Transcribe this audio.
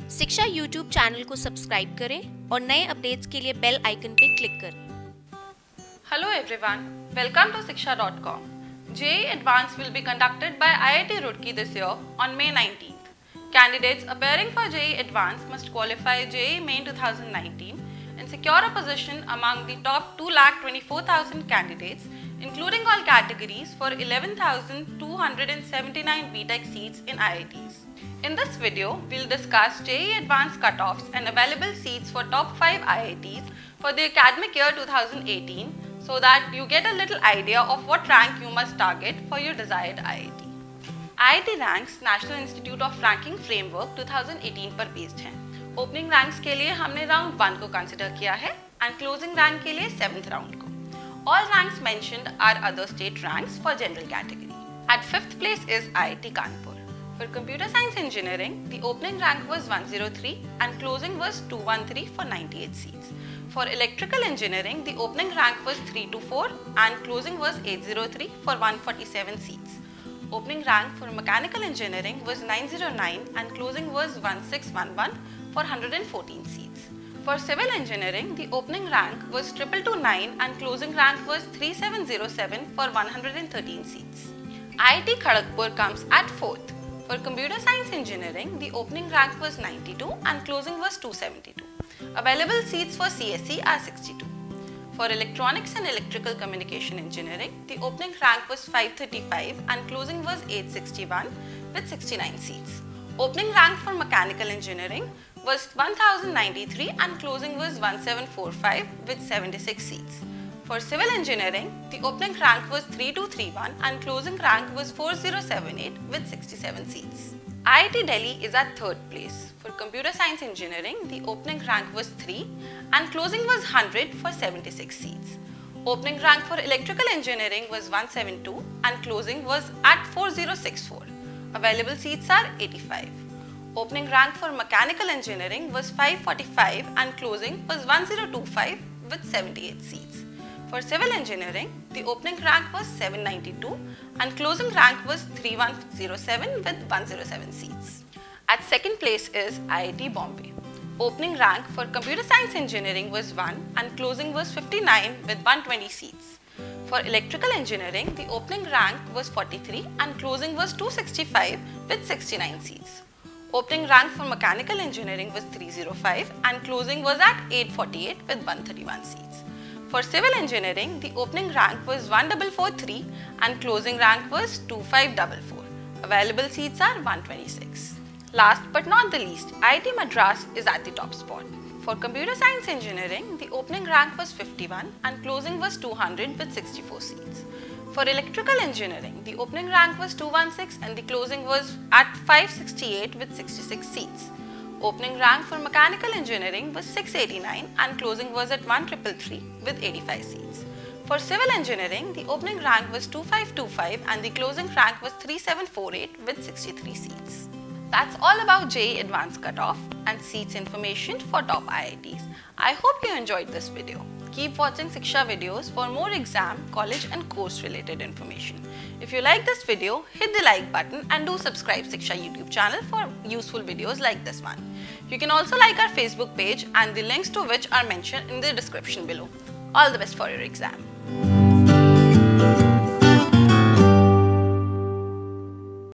शिक्षा YouTube channel को subscribe करें और नए अपडेट्स के लिए बेल आइकन पे क्लिक करें। Hello everyone, welcome to shiksha.com. JEE Advance will be conducted by IIT Roorkee this year on May 19th. Candidates appearing for JEE Advance must qualify JEE Main 2019 and secure a position among the top 2,24,000 candidates, including all categories, for 11,279 B.Tech seats in IITs. In this video, we'll discuss JEE Advanced cutoffs and available seats for top 5 IITs for the academic year 2018 so that you get a little idea of what rank you must target for your desired IIT. IIT ranks National Institute of Ranking Framework 2018 पर based हैं। Opening ranks के लिए हमने round 1 को consider किया है and closing rank के लिए 7th राउंड को। All ranks mentioned are other state ranks for general category. At 5th place is IIT Kanpur. For computer science engineering, the opening rank was 103 and closing was 213 for 98 seats. For electrical engineering, the opening rank was 324 and closing was 803 for 147 seats. Opening rank for mechanical engineering was 909 and closing was 1611 for 114 seats. For civil engineering, the opening rank was 2229 and closing rank was 3707 for 113 seats. IIT Kharagpur comes at 4th. For computer science engineering, the opening rank was 92 and closing was 272. Available seats for CSE are 62. For electronics and electrical communication engineering, the opening rank was 535 and closing was 861 with 69 seats. Opening rank for mechanical engineering was 1093 and closing was 1745 with 76 seats. For civil engineering, the opening rank was 3231 and closing rank was 4078 with 67 seats. IIT Delhi is at 3rd place. For computer science engineering, the opening rank was 3 and closing was 100 for 76 seats. Opening rank for electrical engineering was 172 and closing was at 4064. Available seats are 85. Opening rank for mechanical engineering was 545 and closing was 1025 with 78 seats. For civil engineering, the opening rank was 792 and closing rank was 3107 with 107 seats. At 2nd place is IIT Bombay. Opening rank for computer science engineering was 1 and closing was 59 with 120 seats. For electrical engineering, the opening rank was 43 and closing was 265 with 69 seats. Opening rank for mechanical engineering was 305 and closing was at 848 with 131 seats. For civil engineering, the opening rank was 1443 and closing rank was 2544. Available seats are 126. Last but not the least, IIT Madras is at the top spot. For computer science engineering, the opening rank was 51 and closing was 200 with 64 seats. For electrical engineering, the opening rank was 216 and the closing was at 568 with 66 seats. Opening rank for mechanical engineering was 689 and closing was at 1333 with 85 seats. For civil engineering, the opening rank was 2525 and the closing rank was 3748 with 63 seats. That's all about JEE Advanced cutoff and seats information for top IITs. I hope you enjoyed this video. Keep watching Shiksha videos for more exam, college and course related information. If you like this video, hit the like button and do subscribe Shiksha YouTube channel for useful videos like this one. You can also like our Facebook page and the links to which are mentioned in the description below. All the best for your exam.